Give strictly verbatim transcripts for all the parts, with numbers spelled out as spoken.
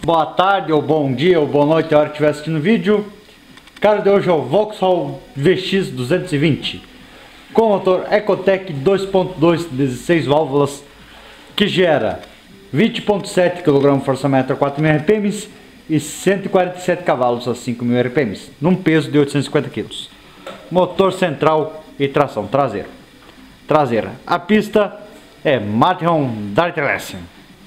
Boa tarde, ou bom dia, ou boa noite, a hora que estiver assistindo o vídeo. O cara de hoje é o Vauxhall V X duzentos e vinte com motor Ecotec dois ponto dois, dezesseis válvulas, que gera vinte ponto sete quilogramos força-metro a quatro mil R P M e cento e quarenta e sete cavalos a cinco mil R P M, num peso de oitocentos e cinquenta quilos. Motor central e tração traseira. Traseira. A pista é Matterhorn Dartless.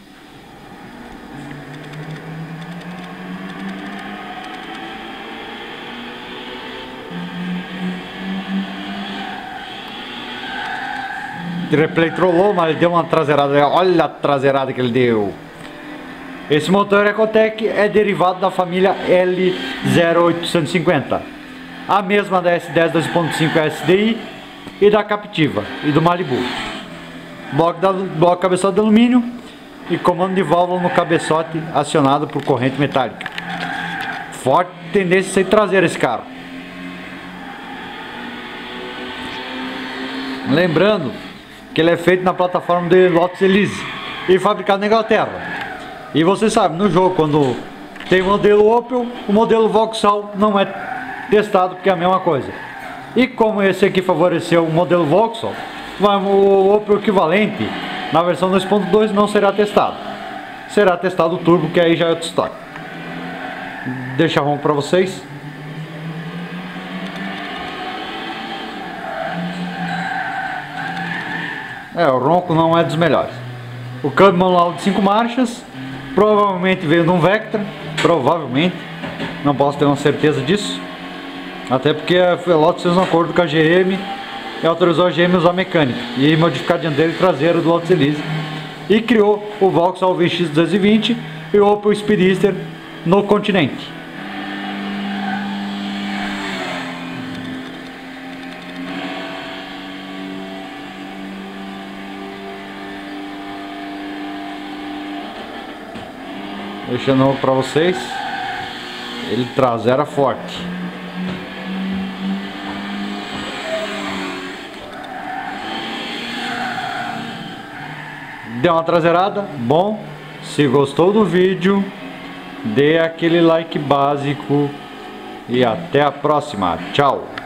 O replay trollou, mas ele deu uma traseirada. Olha a traseirada que ele deu. Esse motor Ecotec é derivado da família L zero oitocentos e cinquenta, a mesma da S dez dois ponto cinco S D I e da Captiva e do Malibu. Bloco, da, bloco cabeçote de alumínio e comando de válvula no cabeçote acionado por corrente metálica. Forte tendência a ser traseira esse carro. Lembrando que ele é feito na plataforma de Lotus Elise e fabricado na Inglaterra. E você sabe, no jogo, quando tem o modelo Opel, o modelo Vauxhall não é testado, porque é a mesma coisa. E como esse aqui favoreceu o modelo Vauxhall, o Opel equivalente na versão dois ponto dois não será testado. Será testado o turbo, que aí já é outra história. Deixa ronco para vocês. É, o ronco não é dos melhores. O câmbio manual de cinco marchas, provavelmente veio de um Vectra, provavelmente, não posso ter uma certeza disso, até porque a Lotus fez um acordo com a G M e autorizou a G M a usar mecânica e modificar a dianteira e traseira do Lotus Elise, e criou o Vauxhall V X duzentos e vinte e o Opel Speedster no continente. Deixando para vocês, ele traseira forte. Deu uma traseirada? Bom, se gostou do vídeo, dê aquele like básico e até a próxima. Tchau!